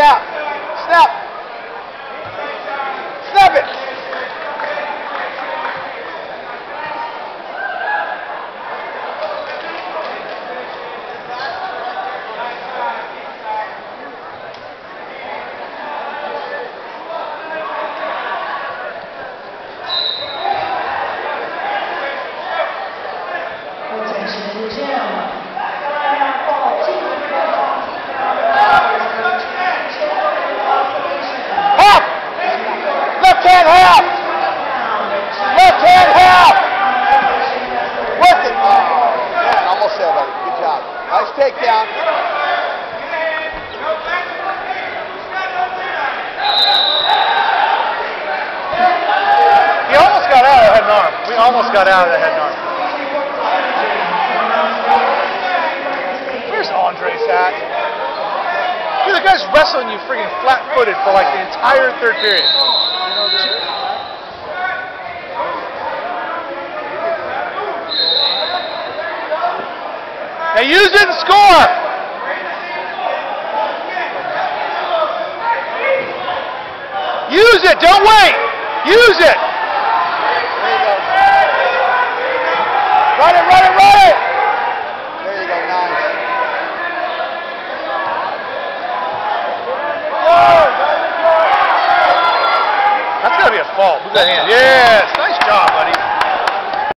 Snap. Snap. Snap it. Left hand half! Left hand half! Work it! Man, almost there, buddy. Good job. Nice takedown. He almost got out of the head and arm. We almost got out of the head and arm. Where's Andres at? Dude, the guy's wrestling you freaking flat-footed for like the entire third period. Now use it and score! Use it, don't wait! Use it! Run it, run it,